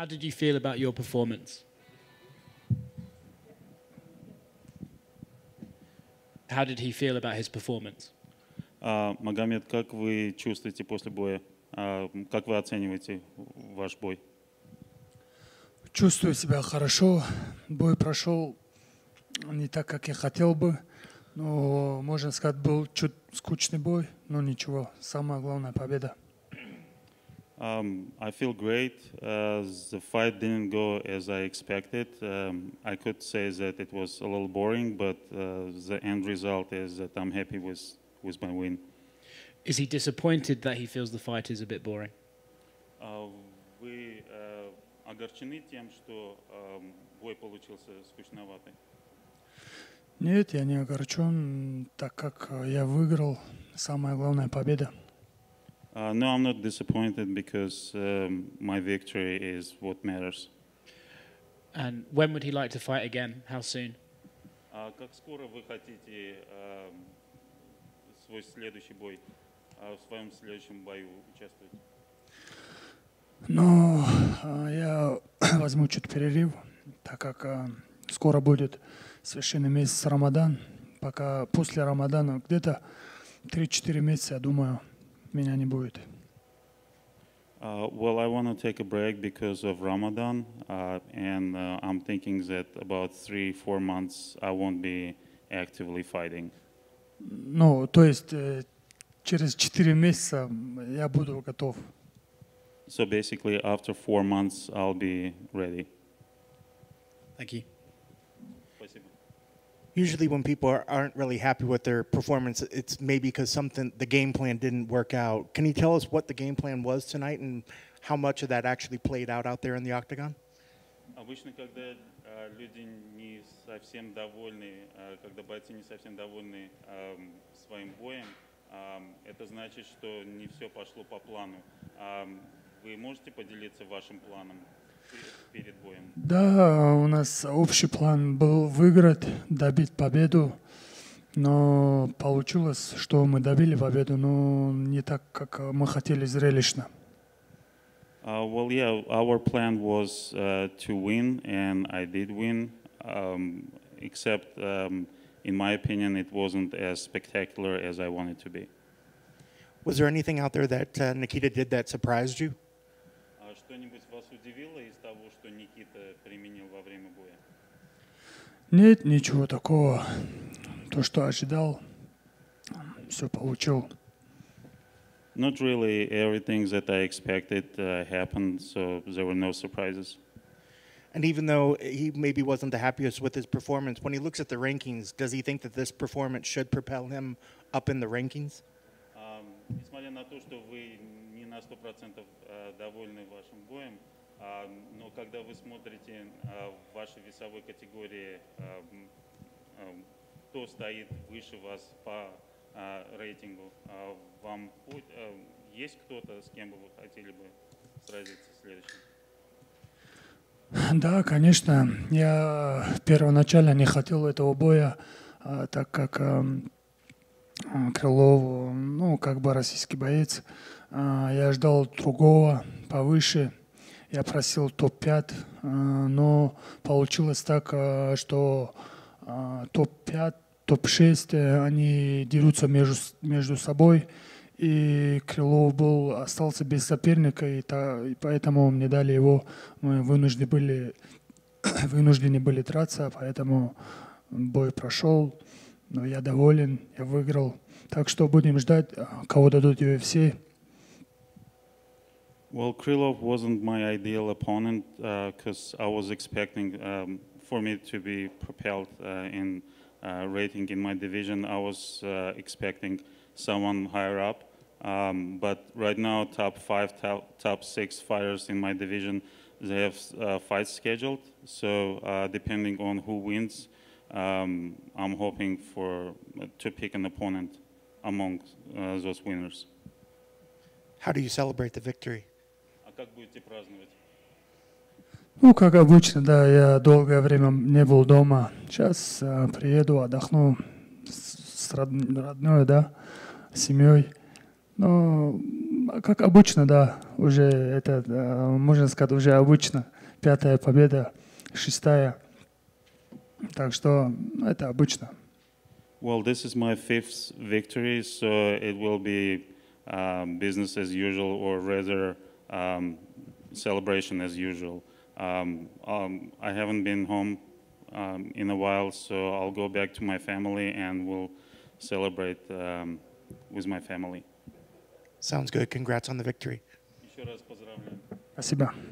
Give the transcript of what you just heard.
How did you feel about your performance? How did he feel about his performance? Магомед, как вы чувствуете после боя? Как вы оцениваете ваш бой? Чувствую себя хорошо. Бой прошел не так, как я хотел бы. Но, можно сказать, был чуть скучный бой, но ничего. Самое главное — победа. I feel great. The fight didn't go as I expected. I could say that it was a little boring, but the end result is that I'm happy with my win. Is he disappointed that he feels the fight is a bit boring? Вы огорчены тем, что бой получился скучноватый? Нет, я не огорчен, так как я выиграл. Самое главное — победа. No, I'm not disappointed because my victory is what matters. And when would he like to fight again? How soon? Как скоро вы хотите свой следующий бой, в своем следующем бою участвовать? Но я возьму чуть перерыв, так как скоро будет священный месяц Рамадан. Пока после Рамадана где-то 3-4 месяца, я думаю, меня не будет. Well, I want to take a break because of Ramadan, and I'm thinking that about 3-4 months I won't be actively fighting. Ну, то есть через 4 месяца я буду готов. So basically, after 4 months, I'll be ready. Thank you. Спасибо. Usually when people aren't really happy with their performance, it's maybe because the game plan didn't work out. Can you tell us what the game plan was tonight and how much of that actually played out there in the octagon? Обычно, когда люди не совсем довольны, когда бойцы не совсем довольны своим боем, это значит, что не все пошло по плану. Вы можете поделиться вашим планом перед боем? Да, у нас общий план был выиграть, добить победу, но получилось, что мы добили победу, но не так, как мы хотели, зрелищно. Well, yeah, our plan was to win, and I did win, except in my opinion, it wasn't as spectacular as I wanted to be. Was there anything out there that Nikita did that surprised you? Что-нибудь вас удивило из того, что Никита применил во время боя? Нет, ничего такого. То, что ожидал, все получил. Not really. Everything that I expected happened, so there were no surprises. And even though he maybe wasn't the happiest with his performance, when he looks at the rankings, does he think that this performance should propel him up in the rankings? Несмотря на то, что вы не на 100% довольны вашим боем, но когда вы смотрите в вашей весовой категории, кто стоит выше вас по рейтингу, вам есть кто-то, с кем бы вы хотели бы сразиться в следующем? Да, конечно. Я первоначально не хотел этого боя, так как Крылов, ну, как бы российский боец. Я ждал другого, повыше. Я просил топ-5, но получилось так, что топ-5, топ-6, они дерутся между собой. И Крылов остался без соперника, и поэтому мне дали его. Мы вынуждены были драться, поэтому бой прошел. Но я доволен, я выиграл. Так что будем ждать, кого дадут UFC. Well, Krylov wasn't my ideal opponent because I was expecting for me to be propelled in rating in my division. I was expecting someone higher up. But right now, top 5, top 6 fighters in my division, they have fights scheduled. So depending on who wins, I'm hoping to pick an opponent among those winners. How do you celebrate the victory? А как будете праздновать? Ну, как обычно, да, я долгое время не был дома. Сейчас приеду, отдохну с родной, да, с семьей. Но как обычно, да, уже это, можно сказать, уже обычно. 5-я победа, 6-я. Так что это обычно. Well, this is my 5th victory, so it will be business as usual, or rather celebration as usual. I haven't been home in a while, so I'll go back to my family and we'll celebrate with my family. Sounds good. Congrats on the victory. Еще раз поздравляю. Спасибо.